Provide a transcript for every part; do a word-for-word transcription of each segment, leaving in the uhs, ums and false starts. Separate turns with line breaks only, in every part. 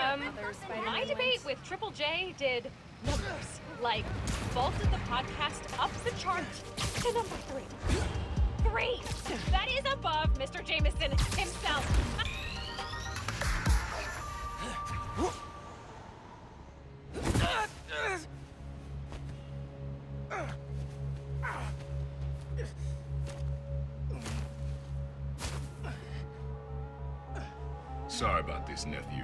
Um, my debate with Triple J did numbers. Like, vaulted the podcast up the chart to number three. Three! That is above Mister Jameson himself.
Sorry about this, nephew.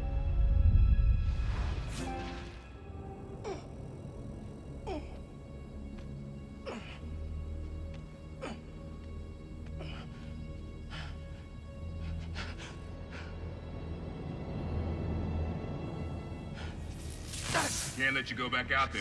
Can't let you go back out there.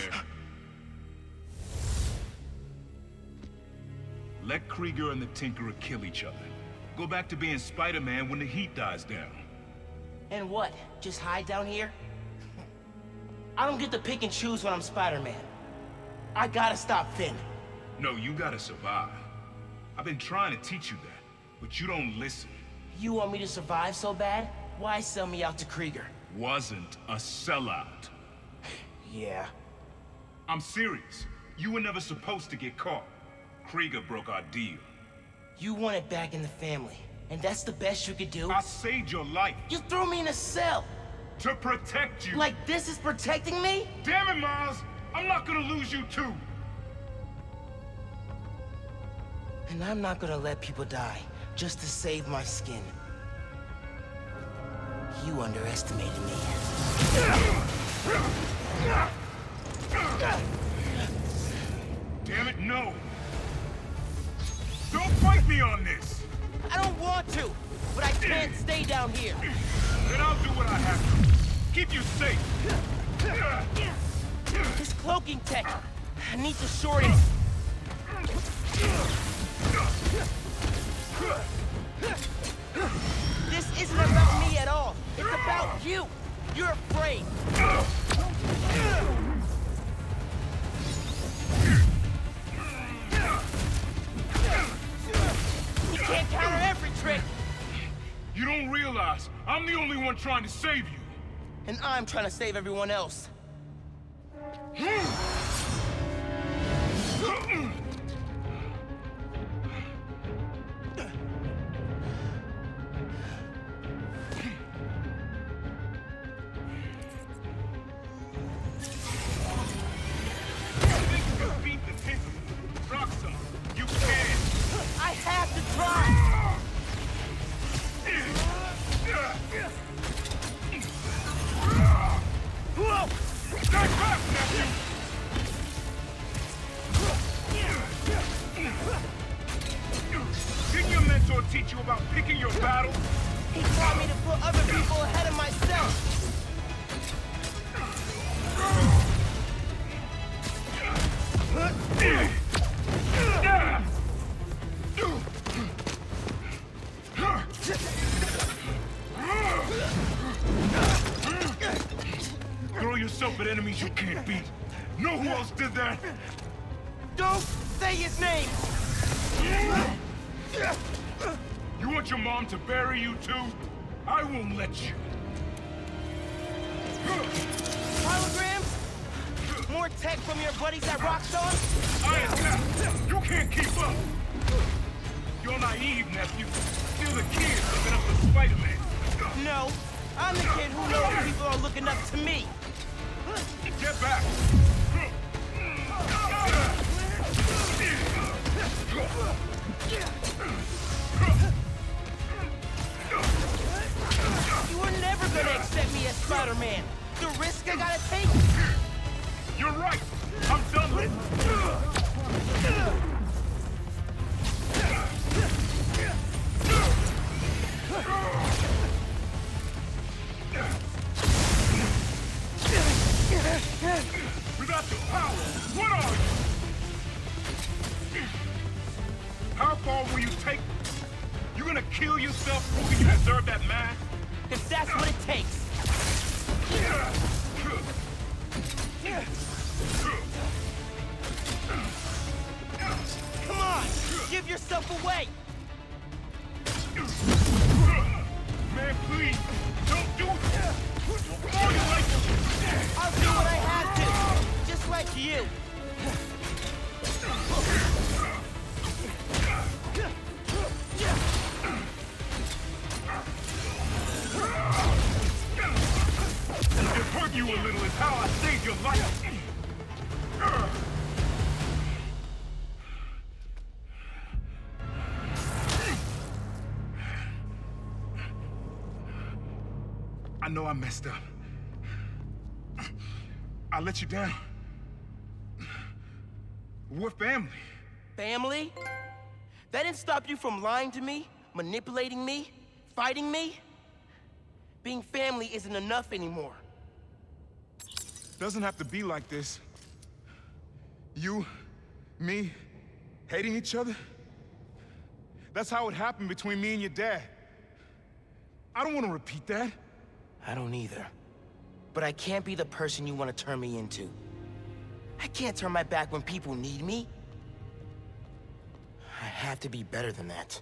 Let Krieger and the Tinkerer kill each other. Go back to being Spider-Man when the heat dies down.
And what? Just hide down here? I don't get to pick and choose when I'm Spider-Man. I gotta stop Finn.
No, you gotta survive. I've been trying to teach you that, but you don't listen.
You want me to survive so bad? Why sell me out to Krieger?
Wasn't a sellout.
Yeah.
I'm serious. You were never supposed to get caught. Krieger broke our deal.
You want it back in the family, and that's the best you could do?
I saved your life.
You threw me in a cell!
To protect you!
Like this is protecting me?
Damn it, Miles! I'm not gonna lose you too!
And I'm not gonna let people die, just to save my skin. You underestimated me.
Damn it, no! Don't fight me on this!
I don't want to, but I can't stay down here.
Then I'll do what I have to. Keep you safe.
This cloaking tech, I need to short it. This isn't about me at all. It's about you. You're afraid. You can't counter every trick.
You don't realize I'm the only one trying to save you.
And I'm trying to save everyone else.
Didn't your mentor teach you about picking your battles?
He taught me to put other people ahead of myself.
Throw yourself at enemies you can't beat. Know who else did that?
Don't say his name!
You want your mom to bury you too? I won't let you.
Holograms? More tech from your buddies at Rockstar?
I am. You can't keep up. You're naive, nephew. Still the kid looking up to Spider-Man.
No, I'm the kid who knows people are looking up to me.
Get back.
You were never gonna accept me as Spider-Man. The risk I gotta take?
You're right. I'm done with it. Without your power, what are you? How far will you take? You gonna kill yourself proving you deserve that mask?
If that's what it takes. Come on, give yourself away.
Man, please, don't do it.
you.
It hurt you a little is how I saved your life. I know I messed up. I let you down. We're family.
Family? That didn't stop you from lying to me, manipulating me, fighting me? Being family isn't enough anymore.
Doesn't have to be like this. You, me, hating each other? That's how it happened between me and your dad. I don't want to repeat that.
I don't either. But I can't be the person you want to turn me into. I can't turn my back when people need me. I have to be better than that.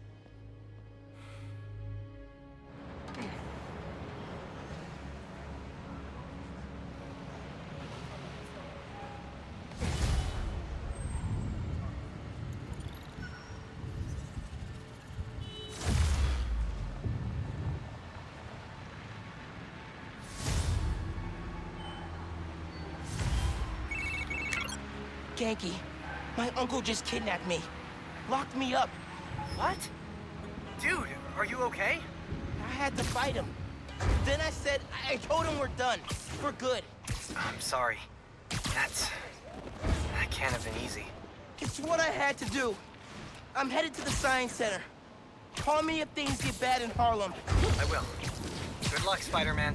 Ganke, my uncle just kidnapped me. Locked me up.
What? Dude, are you okay?
I had to fight him. Then I said, I told him we're done. We're good.
I'm sorry. That's... that can't have been easy.
It's what I had to do. I'm headed to the Science Center. Call me if things get bad in Harlem.
I will. Good luck, Spider-Man.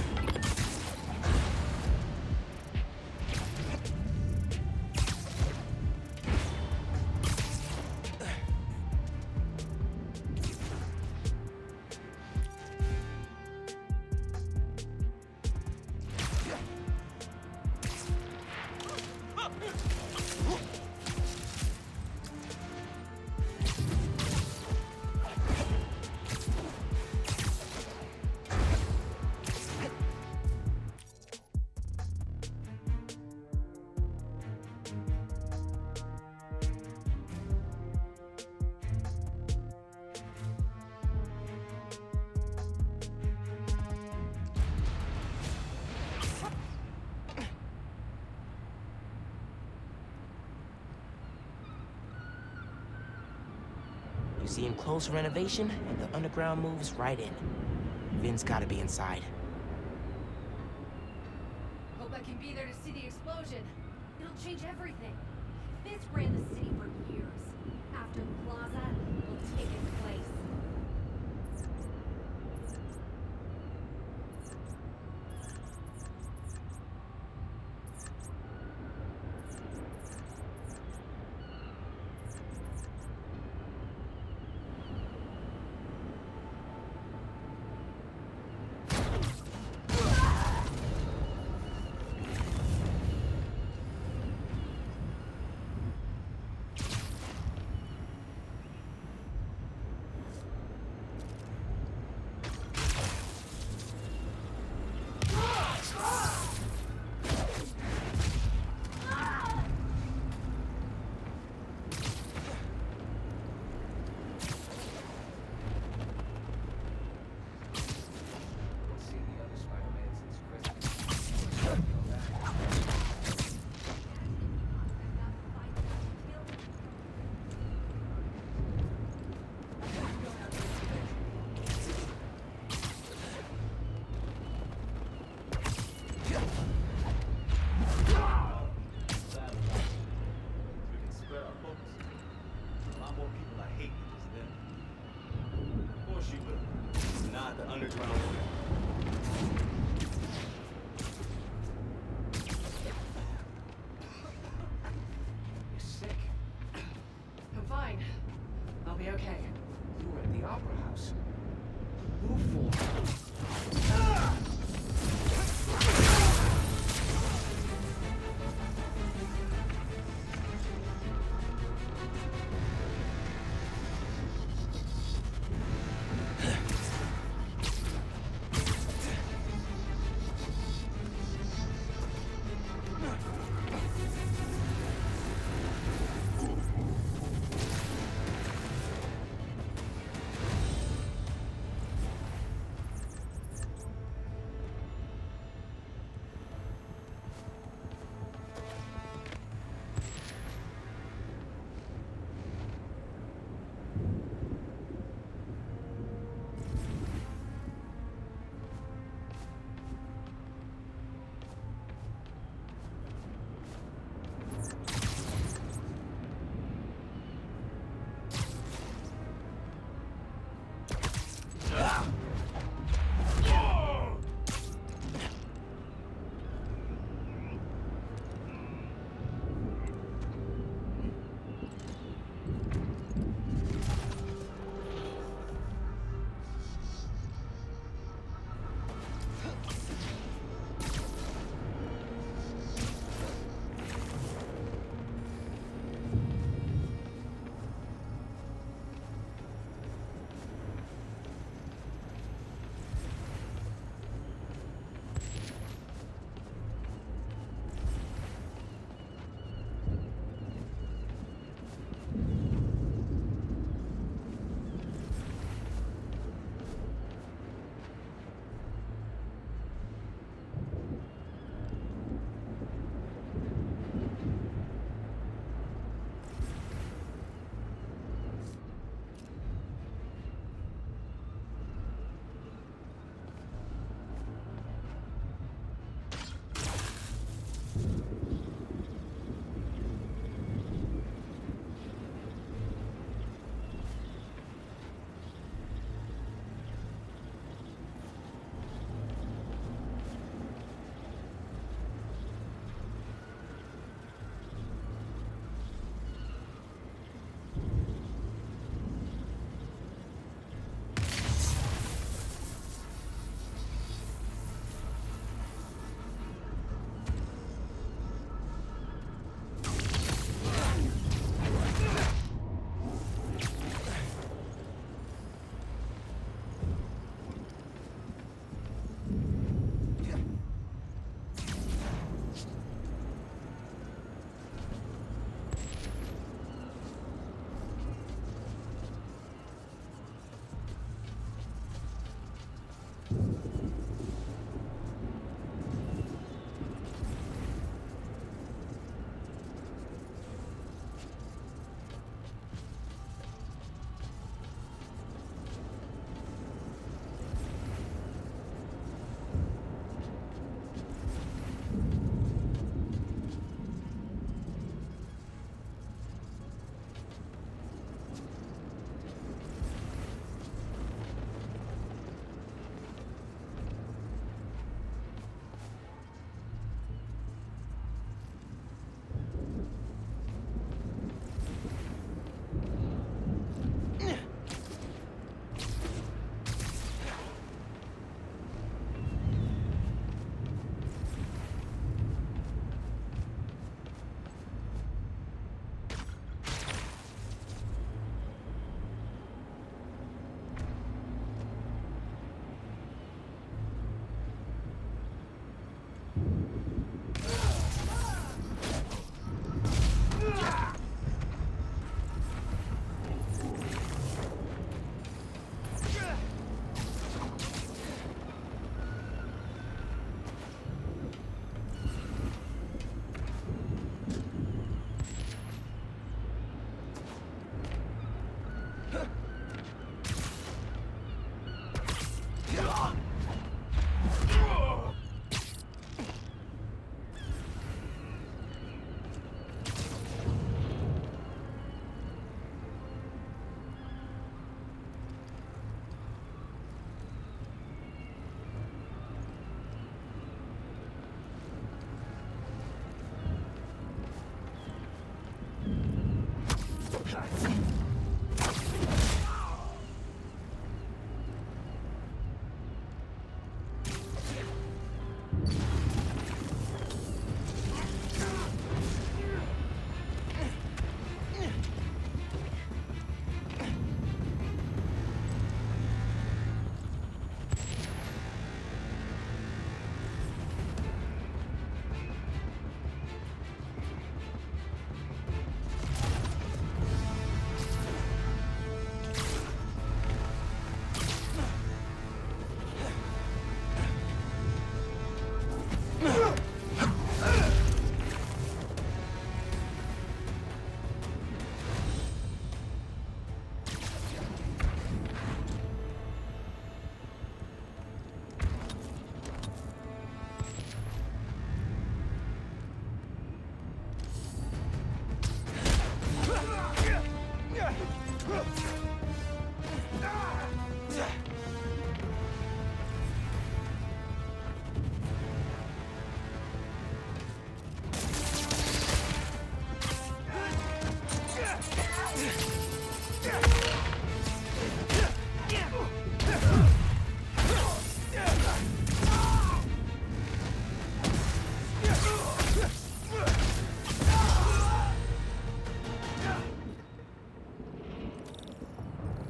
You see him close renovation, and the underground moves right in. Vin's gotta be inside.
Hope I can be there to see the explosion. It'll change everything. Vince ran the city for years. After Plaza will take its place.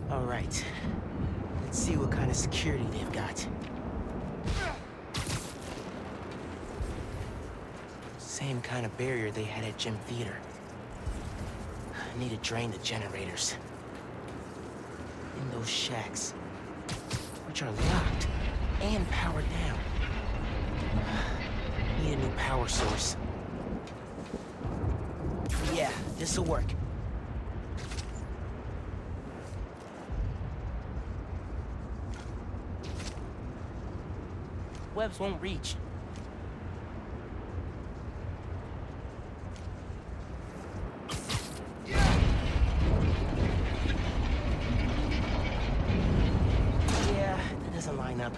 All right. Let's see what kind of security they've got. Same kind of barrier they had at Gym Theater. I need to drain the generators. In those shacks, which are locked and powered down. Need a new power source. Yeah, this'll work. Webs won't reach. Yeah, that doesn't line up.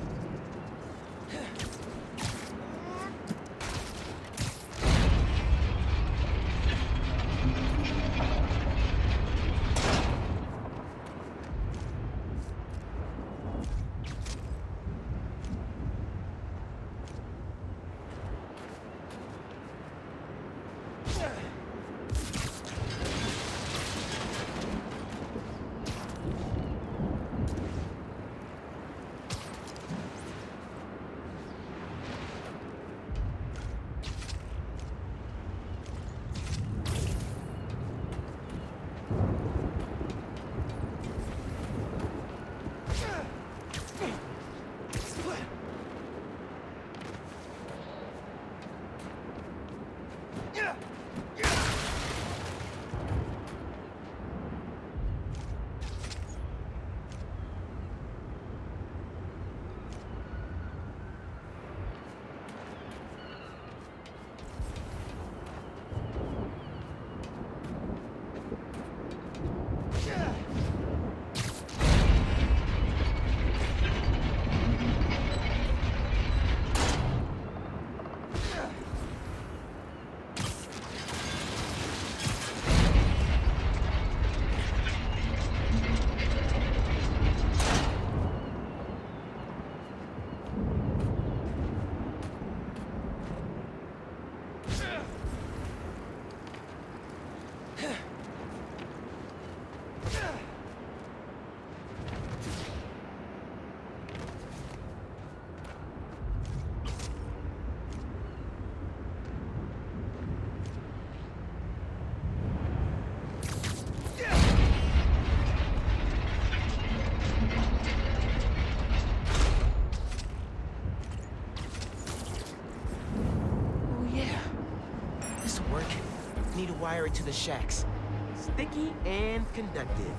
Need to wire it to the shacks. Sticky and conductive.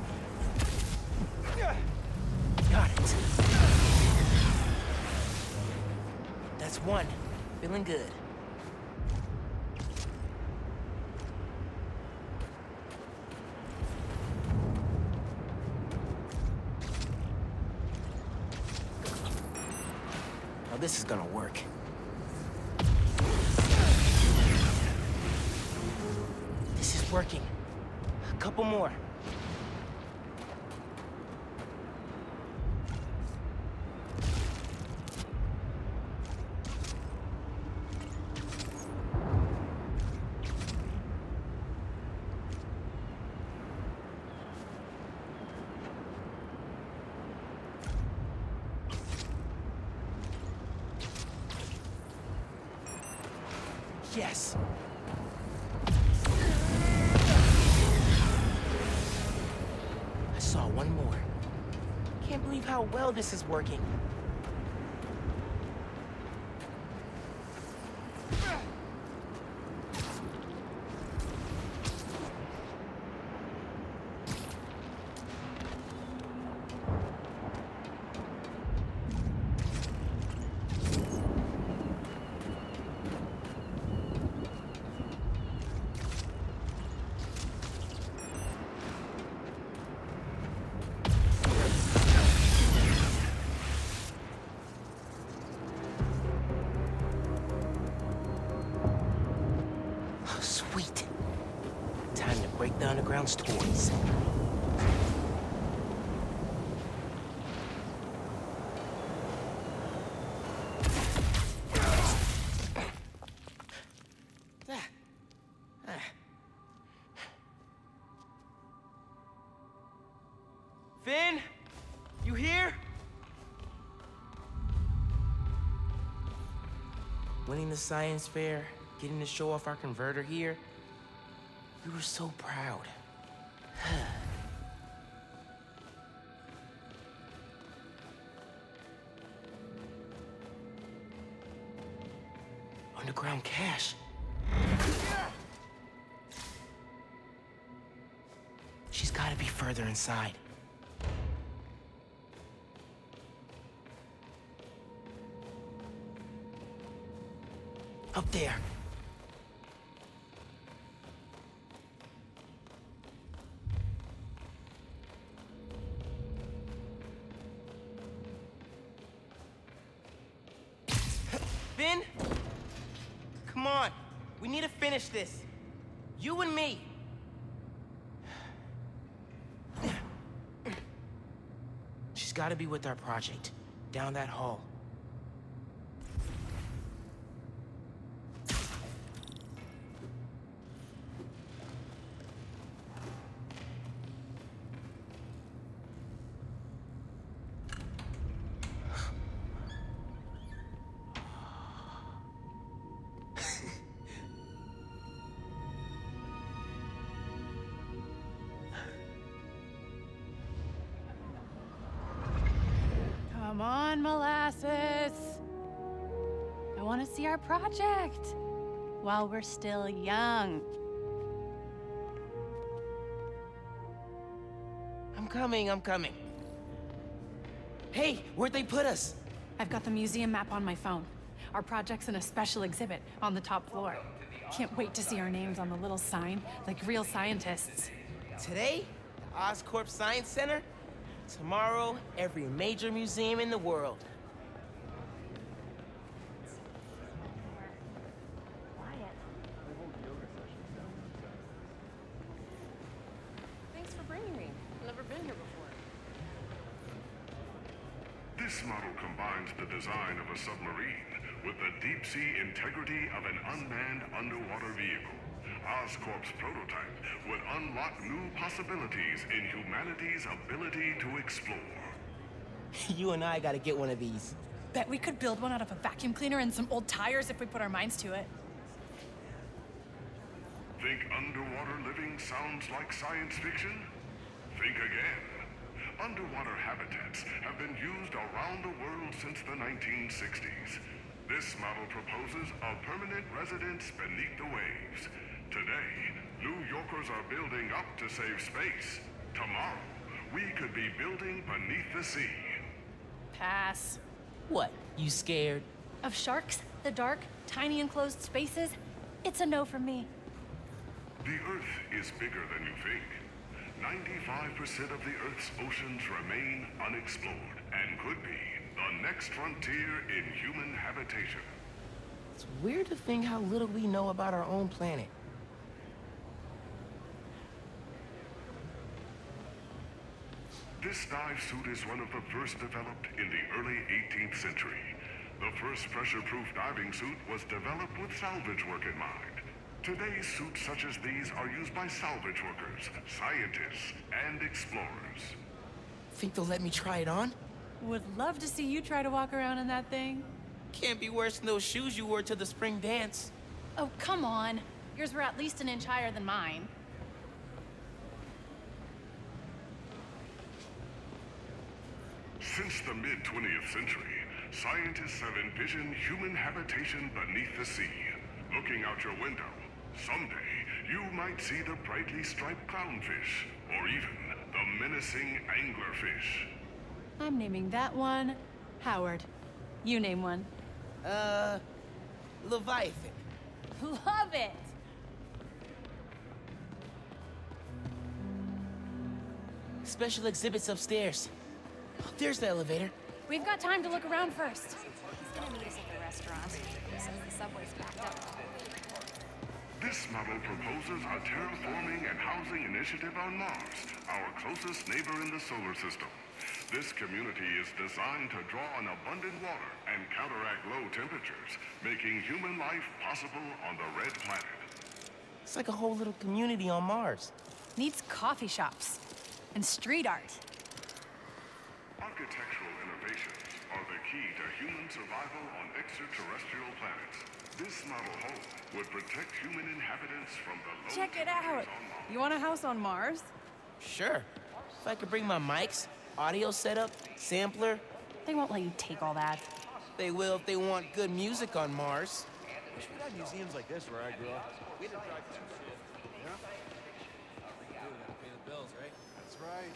Got it. That's one. Feeling good. Now this is gonna work. Working. A couple more. Yes. One more. Can't believe how well this is working. Sweet. Time to break the Underground's toys. Finn? You here? Winning the science fair, getting to show off our converter here. We were so proud. Underground cache. She's gotta be further inside. Up there. Finn? Come on. We need to finish this. You and me. She's gotta be with our project. Down that hall.
Come on, Molasses. I want to see our project while we're still young.
I'm coming, I'm coming. Hey, where'd they put us?
I've got the museum map on my phone. Our project's in a special exhibit on the top floor. Can't wait to see our names on the little sign, like real scientists.
Today, the Oscorp Science Center. Tomorrow, every major museum in the world.
Thanks for bringing me. I've never been here before.
This model combines the design of a submarine with the deep-sea integrity of an unmanned underwater vehicle. Oscorp's prototype would unlock new possibilities in humanity's ability to explore.
You and I gotta get one of these.
Bet we could build one out of a vacuum cleaner and some old tires if we put our minds to it.
Think underwater living sounds like science fiction? Think again. Underwater habitats have been used around the world since the nineteen sixties. This model proposes a permanent residence beneath the waves. Today, New Yorkers are building up to save space. Tomorrow, we could be building beneath the sea.
Pass.
What, you scared?
Of sharks, the dark, tiny enclosed spaces? It's a no for me.
The Earth is bigger than you think. ninety-five percent of the Earth's oceans remain unexplored and could be the next frontier in human habitation.
It's weird to think how little we know about our own planet.
This dive suit is one of the first developed in the early eighteenth century. The first pressure-proof diving suit was developed with salvage work in mind. Today's suits such as these are used by salvage workers, scientists, and explorers.
Think they'll let me try it on?
Would love to see you try to walk around in that thing.
Can't be worse than those shoes you wore to the spring dance.
Oh, come on. Yours were at least an inch higher than mine.
Since the mid twentieth century, scientists have envisioned human habitation beneath the sea. Looking out your window, someday you might see the brightly striped clownfish, or even the menacing anglerfish.
I'm naming that one Howard. You name one.
Uh, Leviathan.
Love it!
Special exhibits upstairs. Oh, there's the elevator.
We've got time to look around first.
He's gonna meet us at the restaurant, since the subway's backed up.
This model proposes a terraforming and housing initiative on Mars, our closest neighbor in the solar system. This community is designed to draw on abundant water and counteract low temperatures, making human life possible on the red planet.
It's like a whole little community on Mars.
Needs coffee shops and street art.
Architectural innovations are the key to human survival on extraterrestrial planets. This model home would protect human inhabitants from the low
Check it out!
temperatures on Mars.
You want a house on Mars?
Sure. If I could bring my mics, audio setup, sampler,
They won't let you take all that.
they will if they want good music on Mars.
Wish we had museums like this where I grew up. We didn't drive too shit. Yeah? We gotta pay the bills, right? That's right.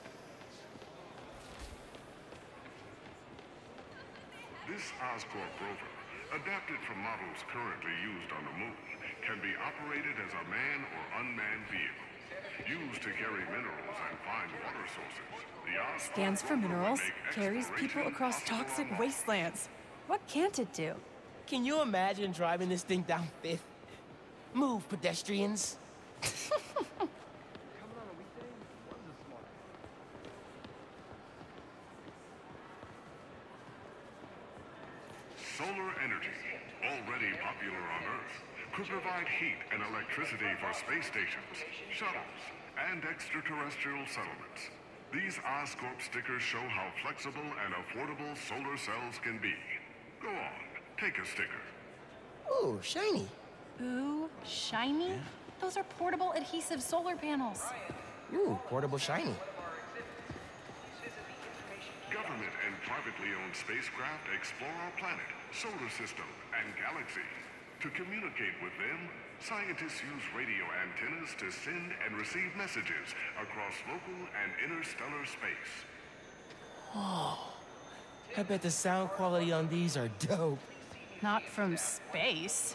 This Oscorp rover, adapted from models currently used on the moon, can be operated as a man or unmanned vehicle, used to carry minerals and find water sources. The Oscorp
Scans for
rover would
minerals,
make
carries people
exploration
across
possible
toxic
on Mars.
wastelands. What can't it do?
Can you imagine driving this thing down Fifth? Move, pedestrians.
Solar energy, already popular on Earth, could provide heat and electricity for space stations, shuttles, and extraterrestrial settlements. These Oscorp stickers show how flexible and affordable solar cells can be. Go on, take a sticker.
Ooh, shiny.
Ooh, shiny? Those are portable adhesive solar panels.
Ooh, portable shiny.
Government and privately owned spacecraft explore our planet, solar system, and galaxy. To communicate with them, scientists use radio antennas to send and receive messages across local and interstellar space.
I bet the sound quality on these are dope.
Not from space.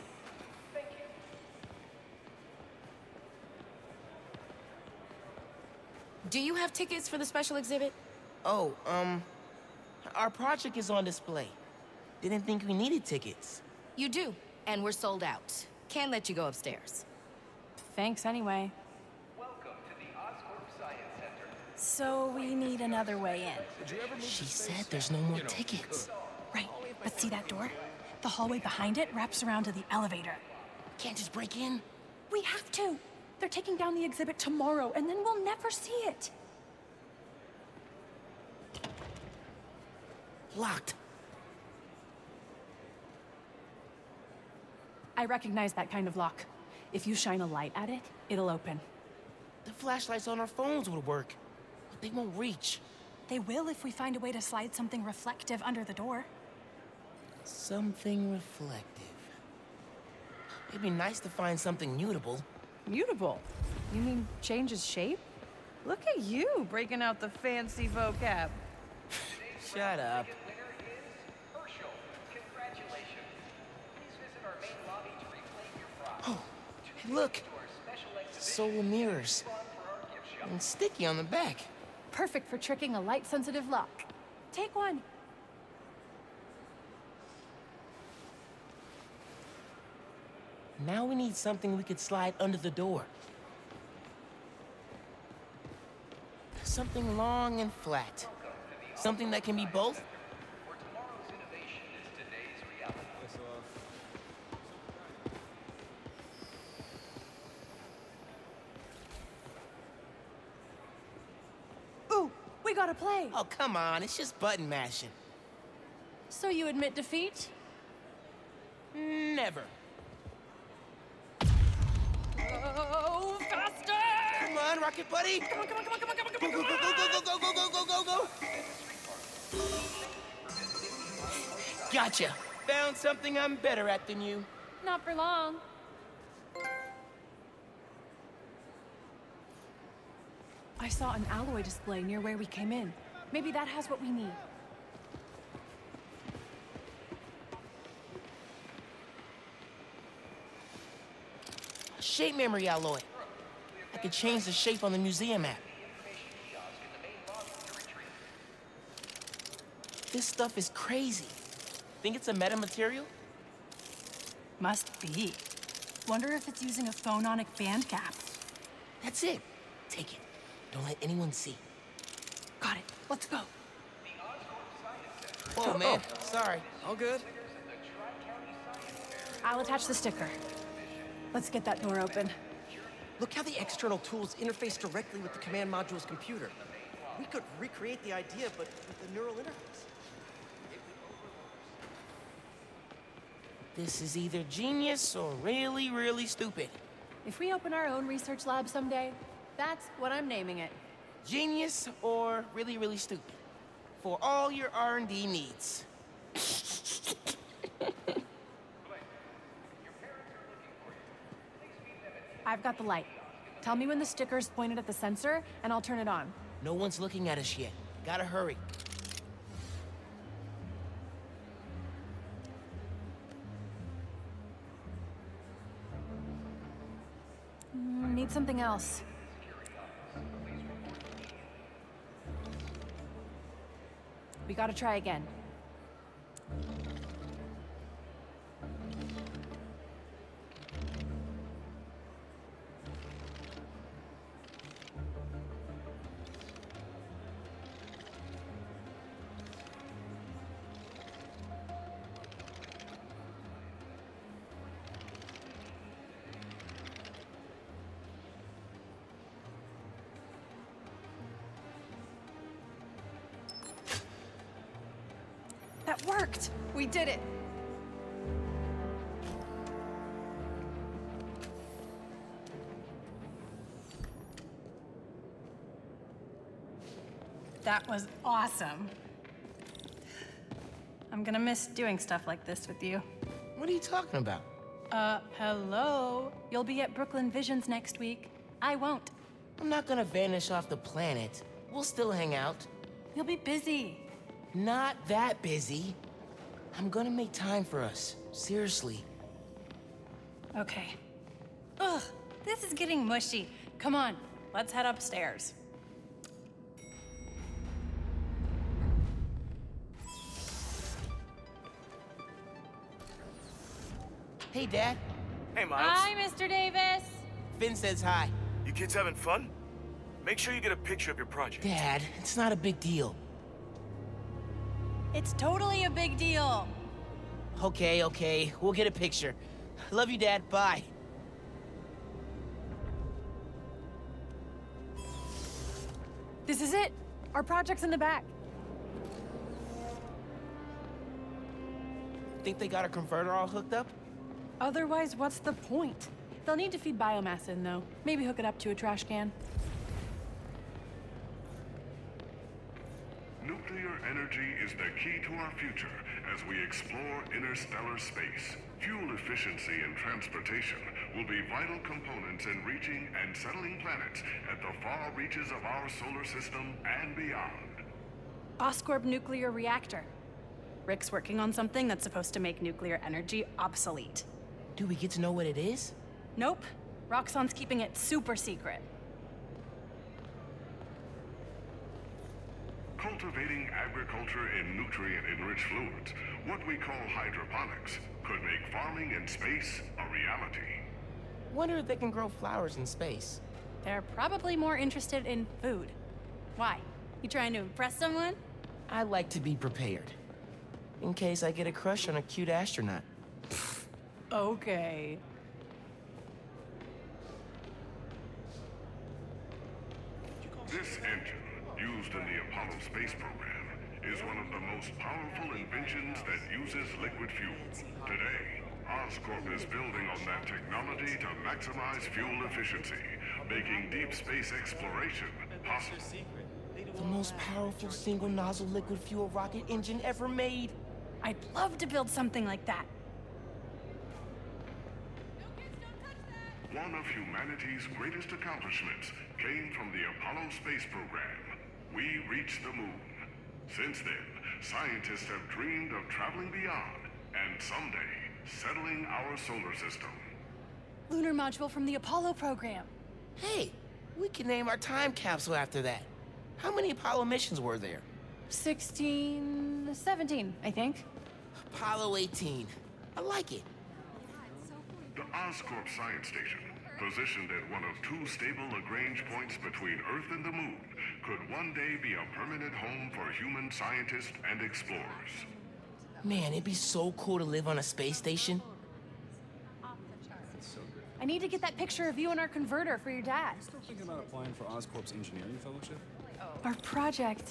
Do you have tickets for the special exhibit?
Oh, um, our project is on display. Didn't think we needed tickets.
You do, and we're sold out. Can't let you go upstairs.
Thanks anyway. So we need another way in.
She said there's no more tickets.
Right, but see that door? The hallway behind it wraps around to the elevator.
Can't just break in?
We have to. They're taking down the exhibit tomorrow, and then we'll never see it.
Locked.
I recognize that kind of lock. If you shine a light at it, it'll open.
The flashlights on our phones would work, but they won't reach.
They will if we find a way to slide something reflective under the door.
Something reflective. It'd be nice to find something mutable.
Mutable? You mean changes shape? Look at you breaking out the fancy vocab.
Shut up. Oh, hey, look. Solar mirrors. And sticky on the back.
Perfect for tricking a light-sensitive lock. Take one.
Now we need something we could slide under the door. Something long and flat. Something that can be both.
Ooh, we gotta play.
Oh, come on, it's just button mashing.
So you admit defeat?
Never.
Oh, faster!
Come on, Rocket Buddy!
Come on, come on, come on, come on, come on,
Go,
come
go,
on,
go, go, go, go, go, go, go, go, go! Gotcha! Found something I'm better at than you.
Not for long. I saw an alloy display near where we came in. Maybe that has what we need.
Shape memory alloy. I could change the shape on the museum app. This stuff is crazy. Think it's a metamaterial?
Must be. Wonder if it's using a phononic band gap.
That's it. Take it. Don't let anyone see.
Got it. Let's go.
Whoa, man. Sorry.
All good?
I'll attach the sticker. Let's get that door open.
Look how the external tools interface directly with the command module's computer.
We could recreate the idea, but with the neural interface. This is either genius or really, really stupid.
If we open our own research lab someday, that's what I'm naming it.
Genius or really, really stupid. For all your R and D needs.
I've got the light. Tell me when the sticker's pointed at the sensor, and I'll turn it on.
No one's looking at us yet. Gotta hurry.
Mm, need something else. We gotta try again. That worked! We did it! That was awesome. I'm gonna miss doing stuff like this with you.
What are you talking about?
Uh, hello? You'll be at Brooklyn Visions next week. I won't.
I'm not gonna vanish off the planet. We'll still hang out.
You'll be busy.
Not that busy. I'm gonna make time for us. Seriously.
Okay. Ugh, this is getting mushy. Come on, let's head upstairs.
Hey, Dad.
Hey, Miles.
Hi, Mister Davis.
Finn says hi.
You kids having fun? Make sure you get a picture of your project.
Dad, it's not a big deal.
It's totally a big deal.
Okay, okay. We'll get a picture. Love you, Dad. Bye.
This is it. Our project's in the back.
Think they got a converter all hooked up?
Otherwise, what's the point? They'll need to feed biomass in, though. Maybe hook it up to a trash can.
Nuclear energy is the key to our future as we explore interstellar space. Fuel efficiency and transportation will be vital components in reaching and settling planets at the far reaches of our solar system and beyond.
Oscorp nuclear reactor. Rick's working on something that's supposed to make nuclear energy obsolete.
Do we get to know what it is?
Nope. Roxxon's keeping it super secret.
Cultivating agriculture in nutrient-enriched fluids, what we call hydroponics, could make farming in space a reality.
Wonder if they can grow flowers in space.
They're probably more interested in food. Why? You trying to impress someone?
I like to be prepared. In case I get a crush on a cute astronaut.
Okay.
This engine, used in the Apollo space program, is one of the most powerful inventions that uses liquid fuel. Today, Oscorp is building on that technology to maximize fuel efficiency, making deep space exploration possible.
The most powerful single nozzle liquid fuel rocket engine ever made.
I'd love to build something like that.
One of humanity's greatest accomplishments came from the Apollo space program. We reached the moon. Since then, scientists have dreamed of traveling beyond and someday settling our solar system.
Lunar module from the Apollo program.
Hey, we can name our time capsule after that. How many Apollo missions were there?
sixteen, seventeen, I think.
Apollo eighteen. I like it.
The Oscorp Science Station, positioned at one of two stable Lagrange points between Earth and the Moon, could one day be a permanent home for human scientists and explorers.
Man, it'd be so cool to live on a space station.
I need to get that picture of you in our converter for your dad.
Still thinking about applying for Oscorp's engineering fellowship?
Our project.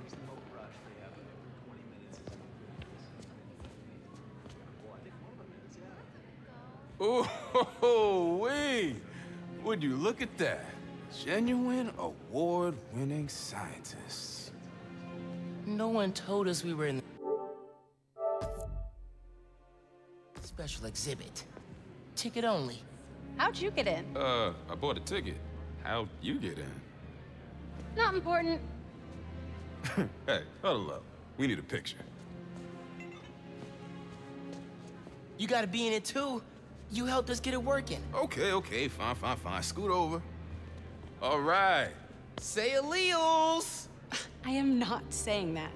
Oh, wait! Would you look at that? Genuine award-winning scientists.
No one told us we were in the special exhibit. Ticket only.
How'd you get in?
Uh, I bought a ticket. How'd you get in?
Not important.
Hey, huddle up. We need a picture.
You gotta be in it too. You helped us get it working.
Okay, okay, fine, fine, fine. Scoot over. All right.
Say alleles.
I am not saying that.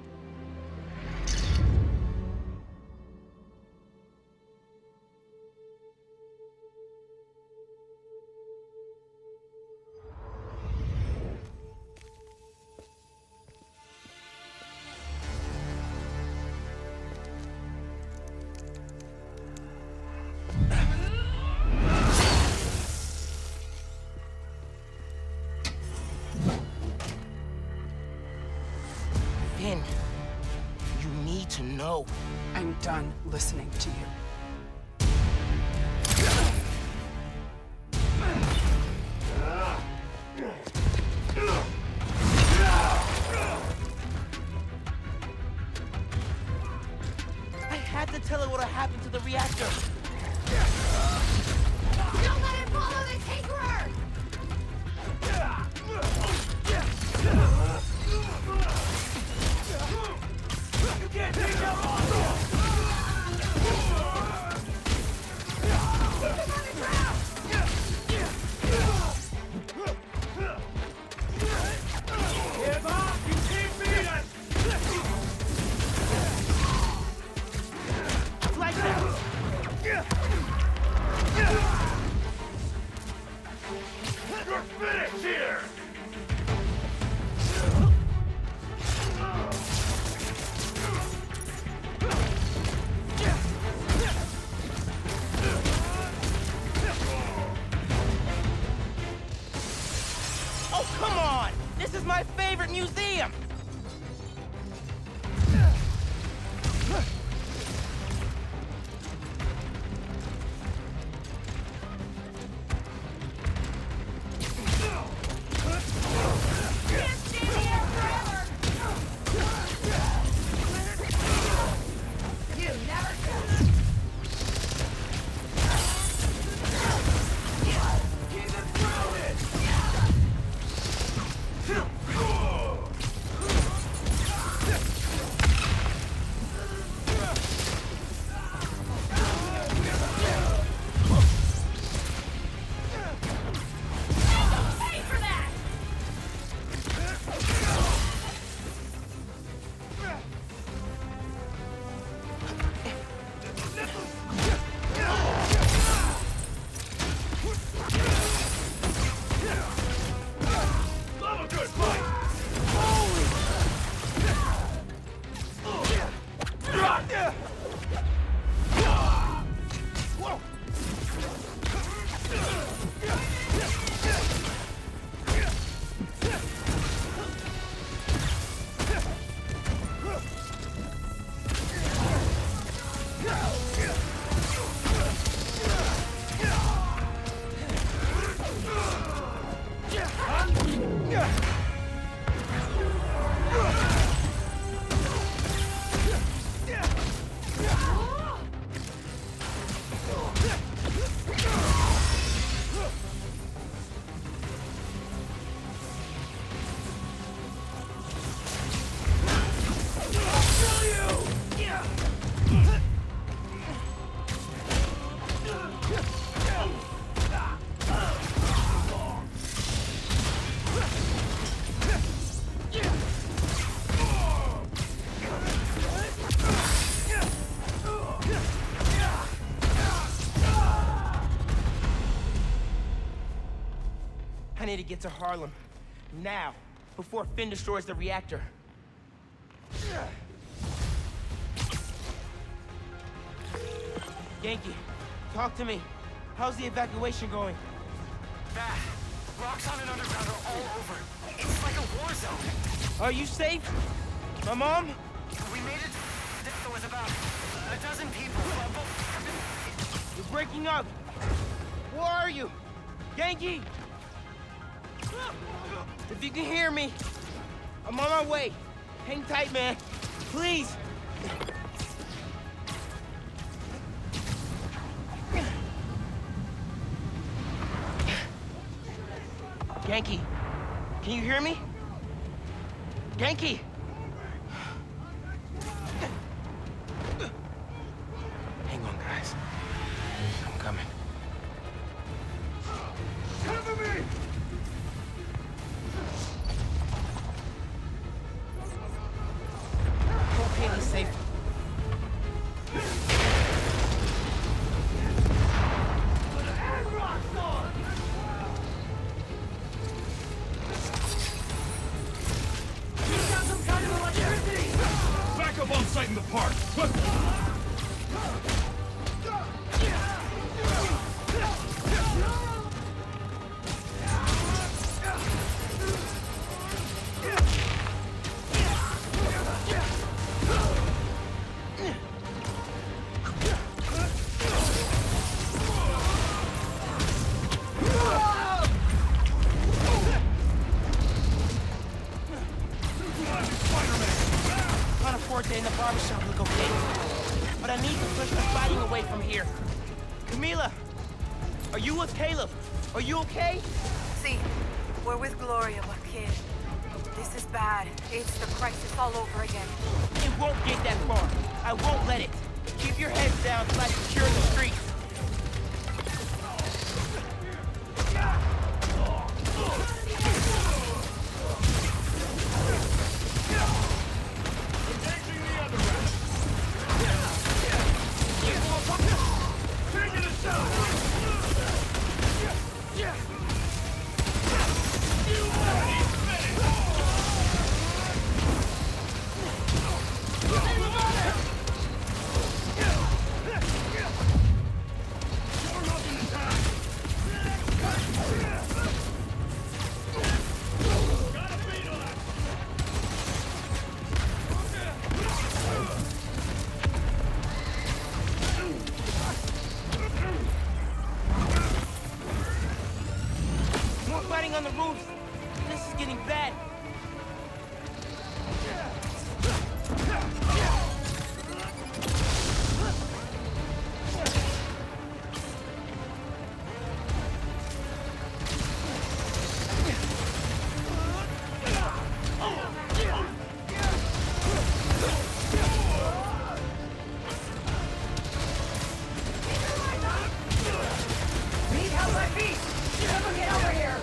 Finn, you need to know.
I'm done listening to you.
I had to tell her what happened to the reactor.
Don't let it follow the Tinkerer!
You can't take them all! Give up! You keep beating!
Like that!
You're finished here!
Oh, come on! This is my favorite museum!
Love a good fight!
I need to get to Harlem. Now, before Finn destroys the reactor. Yankee, talk to me. How's the evacuation going?
Ah, Roxxon and Underground are all over. It's like a war zone.
Are you safe? My mom?
We made it with about a dozen people.
You're breaking up. Where are you? Ganke! If you can hear me, I'm on my way. Hang tight, man. Please. Ganke, can you hear me? Ganke! Hang on, guys. I'm coming.
Cover me!
Okay, he's safe.
Backup on site in the park. Quick!
In the barbershop look okay, but I need to push the fighting away from here. Camila, are you with Caleb? Are you okay?
See, we're with Gloria, but kid, this is bad. It's the crisis all over again.
It won't get that far. I won't let it. Keep your heads down till I secure the streets. On the roof. This is getting bad.
Need help, my feet! Someone get over here!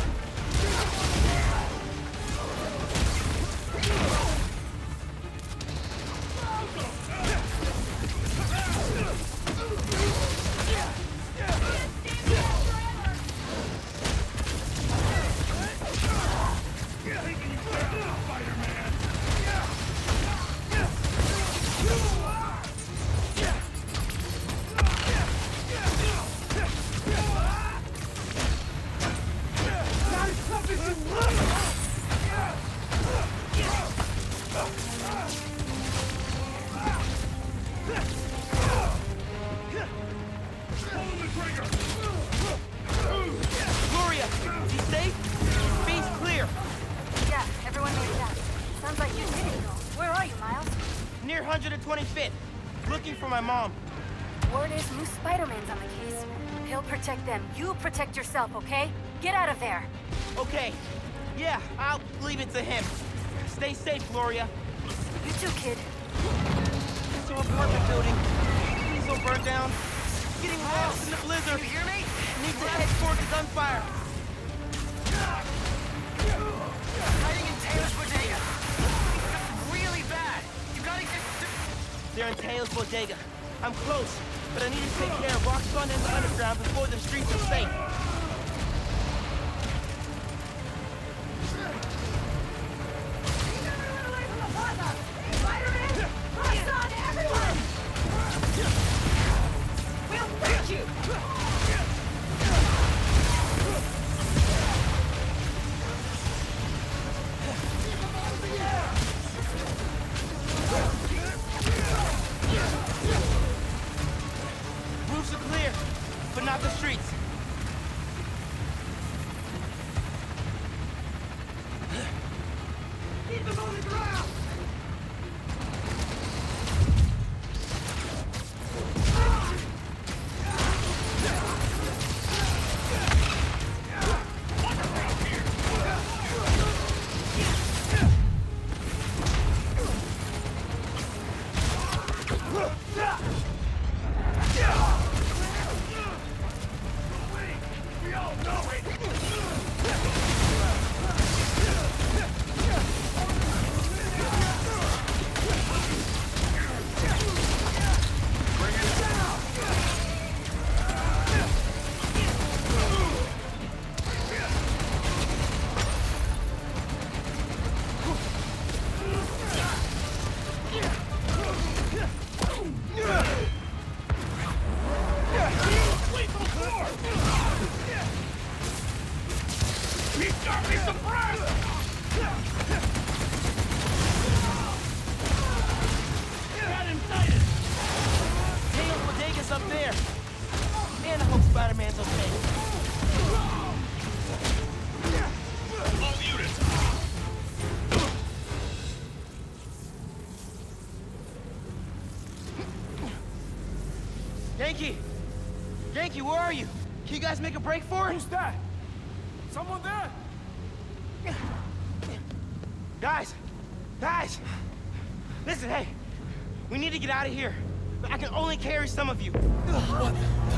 Gloria, you safe? Base clear.
Yeah, everyone made it out. Sounds like you did it, though. Where are you, Miles?
Near one hundred twenty-fifth. Looking for my mom.
Word is new Spider-Man's on the case. He'll protect them. You protect yourself, okay? Get out of there.
Okay. Yeah, I'll leave it to him. Stay safe, Gloria.
You too, kid.
It's an apartment building. Please don't burn down. Getting lost in the blizzard.
You hear me?
Need to head toward the gunfire.
Hiding in Taylor's bodega. Really bad. You gotta get...
They're in Taylor's bodega. I'm close, but I need to take care of Roxxon and the underground before the streets are safe.
Spider-Man! Roxxon, everyone! We'll break you!
off the streets.
Keep them on the ground!
Yankee! Yankee, where are you? Can you guys make a break for it?
Who's that? Someone there?
Guys! Guys! Listen, hey! We need to get out of here. I can only carry some of you. What?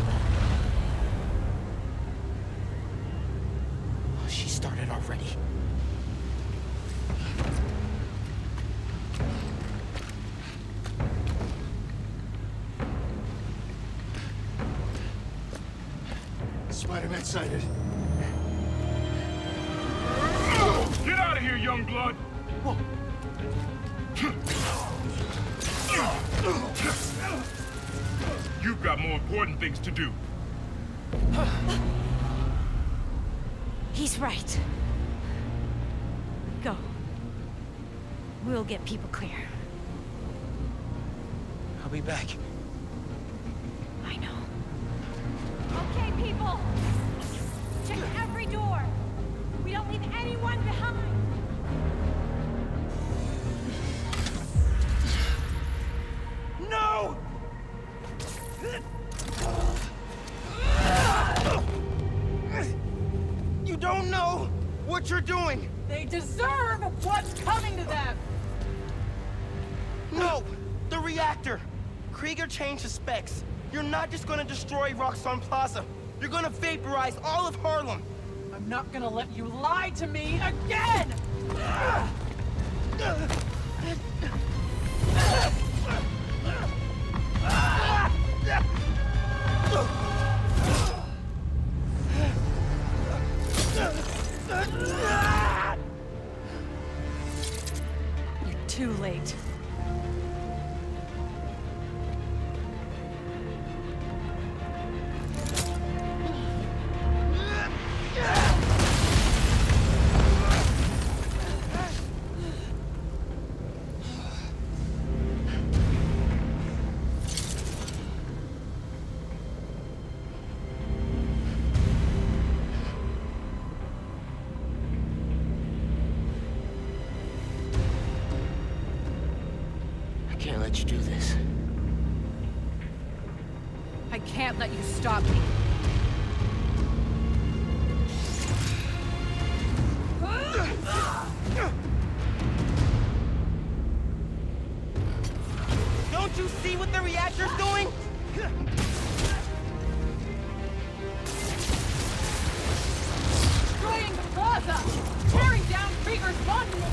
Oh, she started already.
Spider-Man sighted.
Get out of here, young blood! You've got more important things to do.
He's right. Go. We'll get people clear.
I'll be back.
I know.
Okay, people! Check every door! We don't leave anyone behind!
No! You don't know what you're doing!
They deserve what's coming to them!
No! The reactor! Krieger changed the specs. You're not just gonna destroy Roxxon Plaza. You're gonna vaporize all of Harlem.
I'm not gonna let you lie to me again!
You're too late.
I can't let you do this.
I can't let you stop me.
Don't you see what the reactor's doing?
Destroying the plaza! Tearing down Krieger's monument!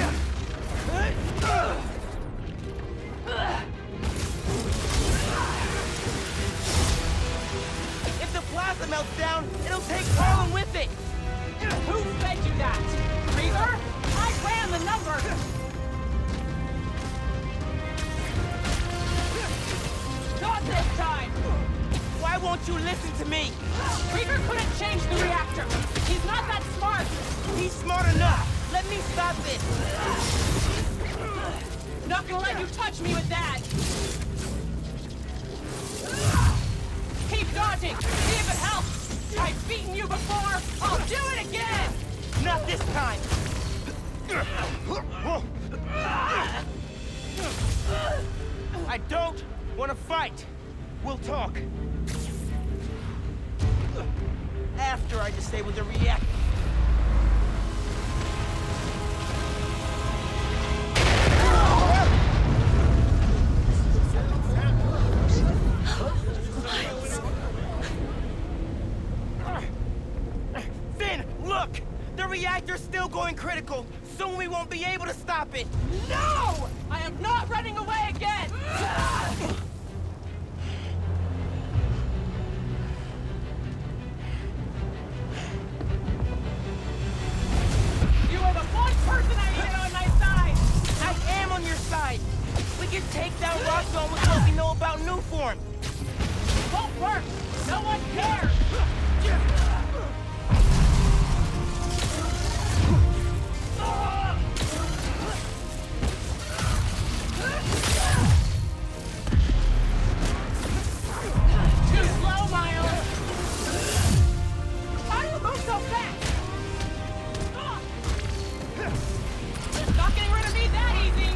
If the plaza melts down, it'll take Harlem with it!
Who fed you that? Krieger? I ran the numbers! Not this time!
Why won't you listen to me?
Krieger couldn't change the reactor! He's not that smart!
He's smart enough! Let me stop this!
Not gonna let you touch me with that! Keep
Keep dodging! See if it helps! I've beaten you before! I'll do it again!
Not this time! I don't want to fight. We'll talk. After I disable the reactor. Finn, look! The reactor's still going critical. Soon we won't be able to stop it.
No! I am not running away again! You are the one person I needed on my side!
I am on your side. We can take down Roxxon with what we know about Nuform.
It won't work! No one cares! Too slow, Miles! How do you move so fast? It's not getting rid of me that easy!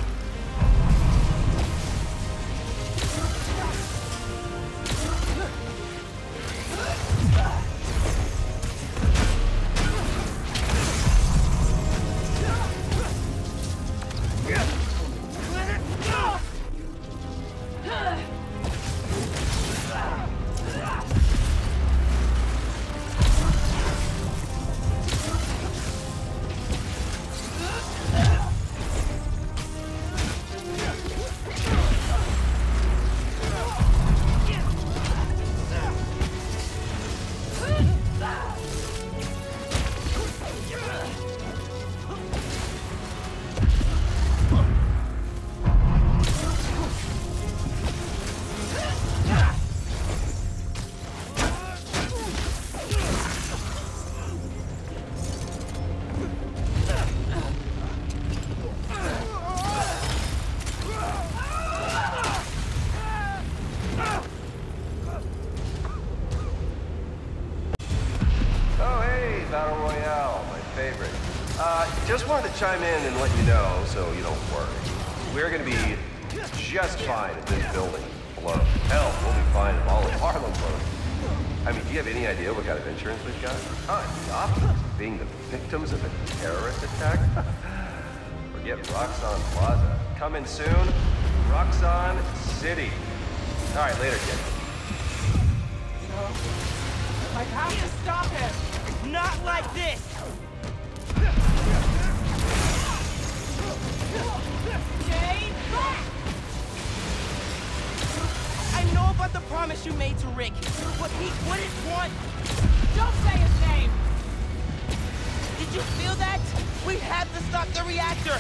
Just wanted to chime in and let you know, so you don't worry. We're gonna be just fine if this building blows. Hell, we'll be fine if all of Harlem blows. I mean, do you have any idea what kind of insurance we've got? Huh, the options of being the victims of a terrorist attack? Forget Roxxon Plaza. Coming soon, Roxxon City. All right, later, kid.
No. I have to stop him!
Not like this!
Jay, back!
I know about the promise you made to Rick, but he wouldn't want...
Don't say his name!
Did you feel that? We have to stop the reactor!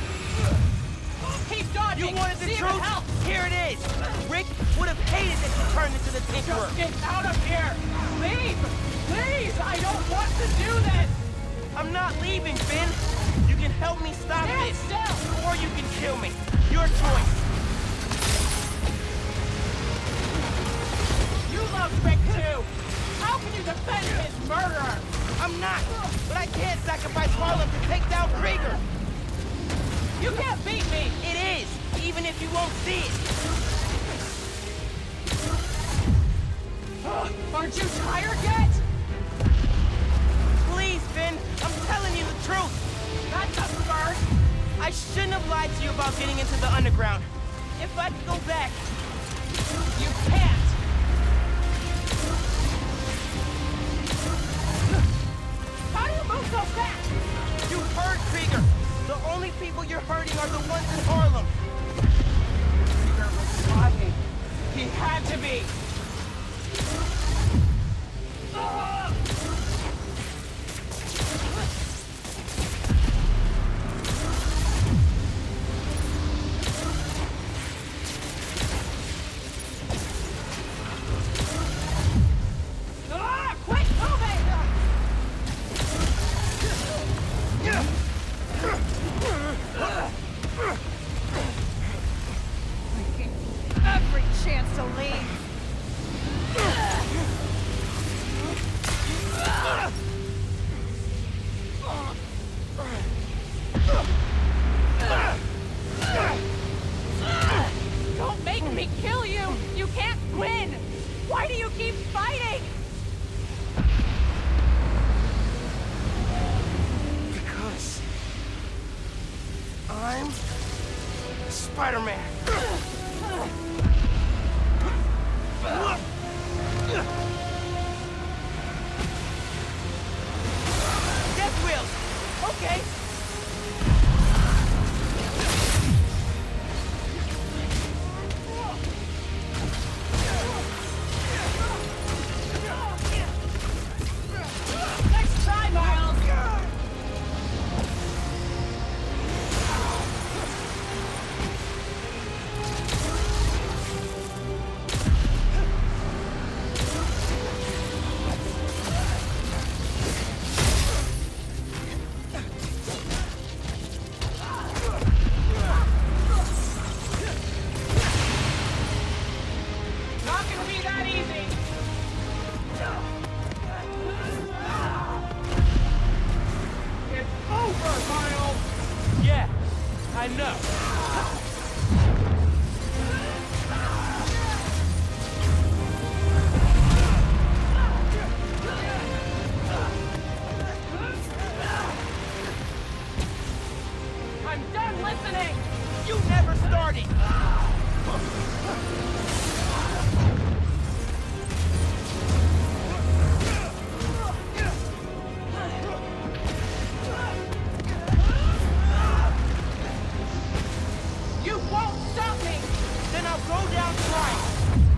Keep dodging!
You wanted the
See
truth? Here it is! Rick would have hated that you turned into the Tinkerer!
Just get out of here! Leave! Please! I don't want to do this!
I'm not leaving, Finn! You can help me stop
Stand
this!
still!
Or you can kill me! Your choice!
You love Rick too! How can you defend his murderer?
I'm not! But I can't sacrifice Harlem to take down Krieger!
You can't beat me!
It is! Even if you won't see it!
Aren't you tired yet?
Please, Finn! I'm telling you the truth!
That's a first!
I shouldn't have lied to you about getting into the underground. If I could go back...
You can't! How do you move so fast?
You heard Krieger! The only people you're hurting are the ones in Harlem!
Krieger was lying. He had to be!
Every chance to leave.
won't stop me! Then I'll go down twice!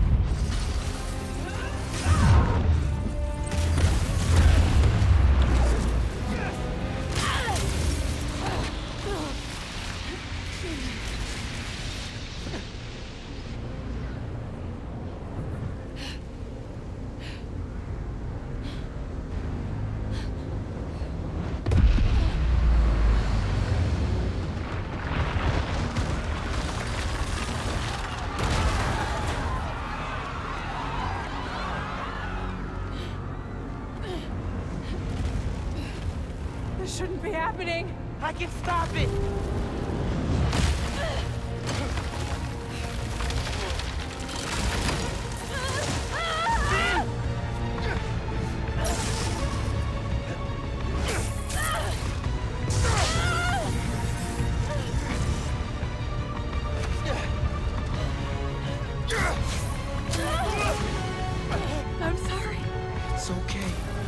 Shouldn't be happening.
I can stop it.
I'm sorry.
It's okay.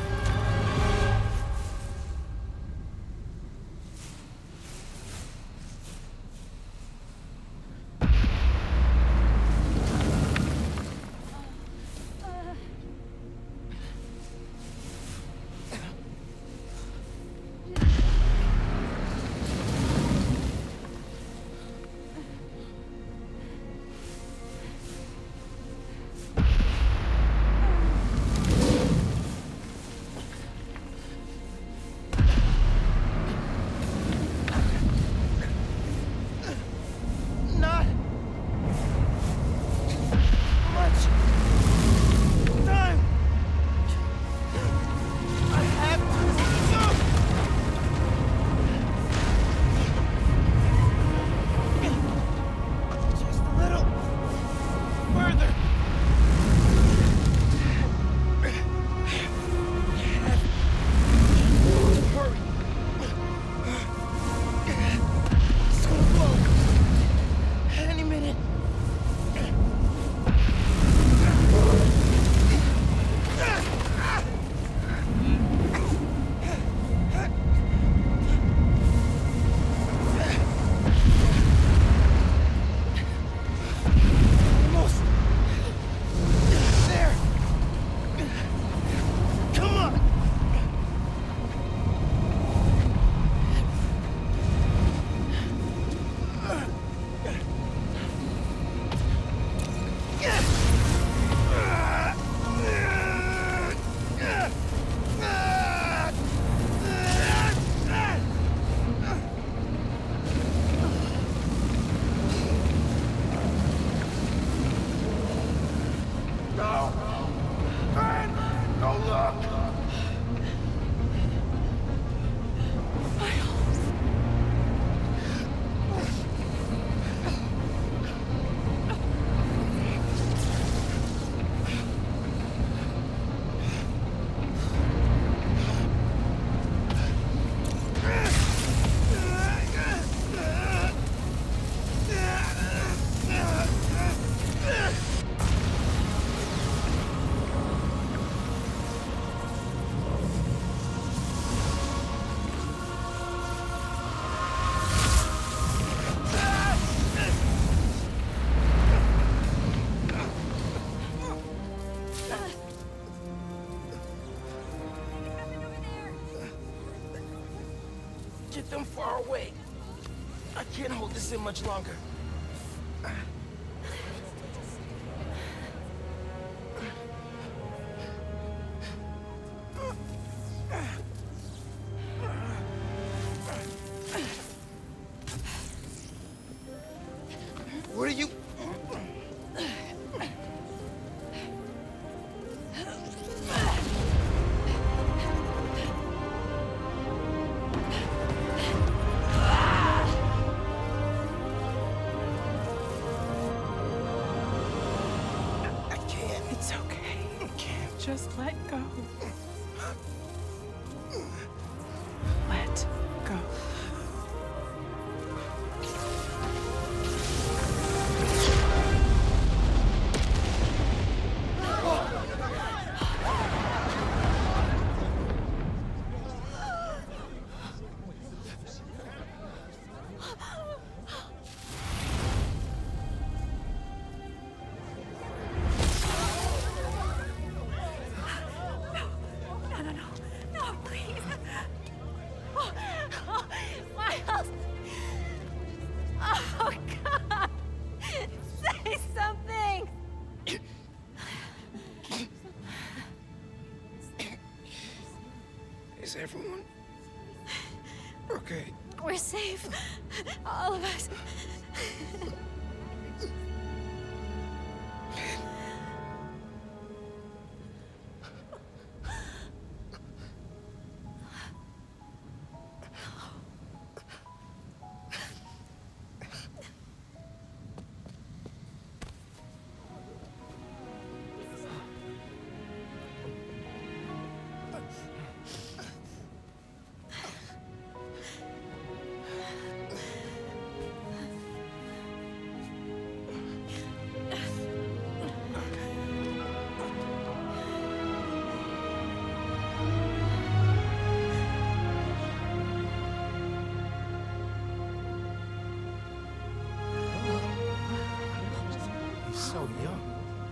Get them far away. I can't hold this in much longer. What are you...
It's okay. Just let go. Let go.
everyone okay?
We're safe. All of us.
So young.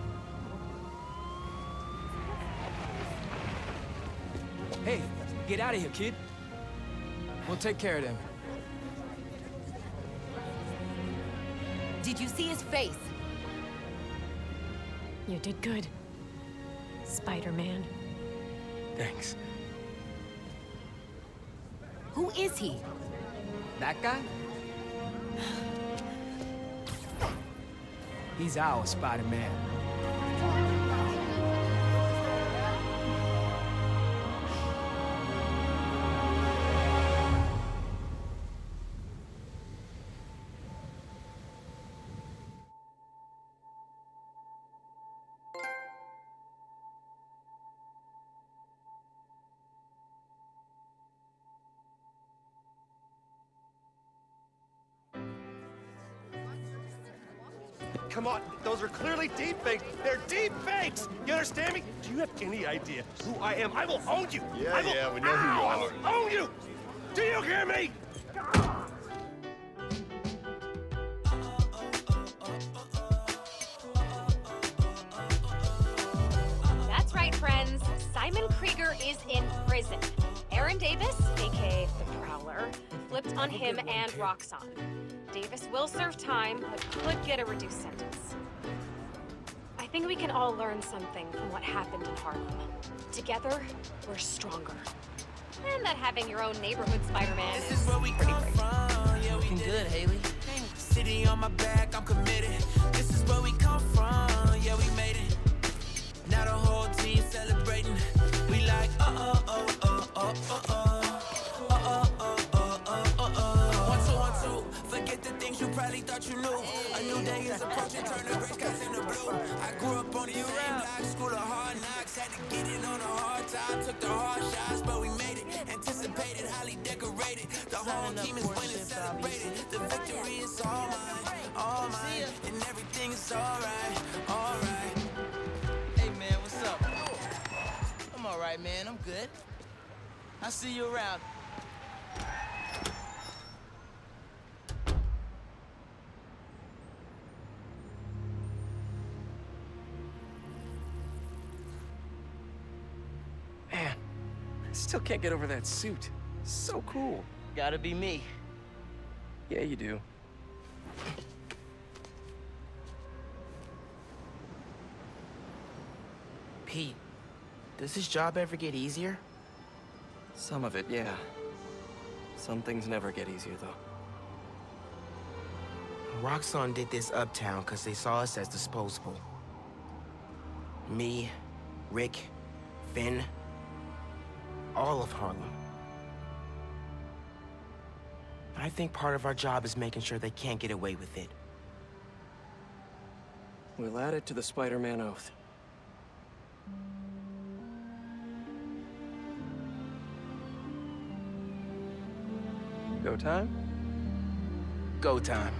Hey, get out of here, kid. We'll take care of them.
Did you see his face?
You did good, Spider-Man.
Thanks.
Who is he?
That guy? He's our Spider-Man.
Come on, those are clearly deep fakes. They're deep fakes. You understand me? Do you have any idea who I am? I will own you.
Yeah,
I will,
yeah, we know who you
Ow!
are.
I will own you. Do you hear me?
That's right, friends. Simon Krieger is in prison. Aaron Davis, aka the Prowler, flipped on him and Roxxon. Davis will serve time, but could get a reduced sentence. I think we can all learn something from what happened in Harlem. Together, we're stronger. And that having your own neighborhood Spider-Man is,
This is where we
pretty
come
great.
from. Yeah, we
Looking good, Haley.
City on my back, I'm committed. This is where we come from. Yeah, we made it. Now the whole team celebrating. We like uh oh oh oh oh oh oh. Forget the things you probably thought you knew. A new day is approaching, turn the gray skies into blue. I grew up on the same block, school of hard knocks. Had to get it on a hard time, took the hard shots, but we made it. Anticipated, highly decorated. The whole team is winning, celebrated. The victory is all mine, all mine, and everything is alright, alright.
Hey, man, what's up? I'm all right, man. I'm good. I'll see you around.
Man, I still can't get over that suit. So cool.
Gotta be me.
Yeah, you do.
Pete, does this job ever get easier?
Some of it, yeah. Some things never get easier, though.
Roxxon did this uptown because they saw us as disposable. Me, Rick, Finn, all of Harlem. I think part of our job is making sure they can't get away with it.
We'll add it to the Spider-Man oath. Go time?
Go time.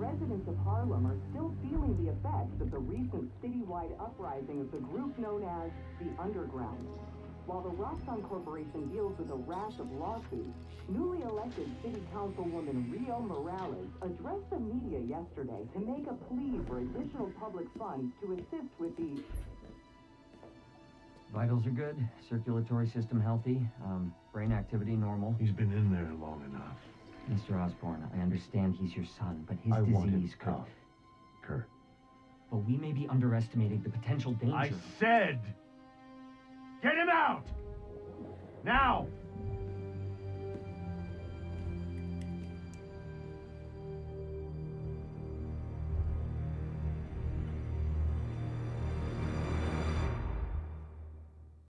residents of Harlem are still feeling the effects of the recent citywide uprising of the group known as the Underground. While the Roxxon Corporation deals with a rash of lawsuits, newly elected City Councilwoman Rio Morales addressed the media yesterday to make a plea for additional public funds to assist with the...
Vitals are good, circulatory system healthy, um, brain activity normal.
He's been in there long enough.
Mister Osborn, I understand he's your son, but his
I want him
disease could...
tough, Kurt.
But we may be underestimating the potential danger.
I said, get him out! Now!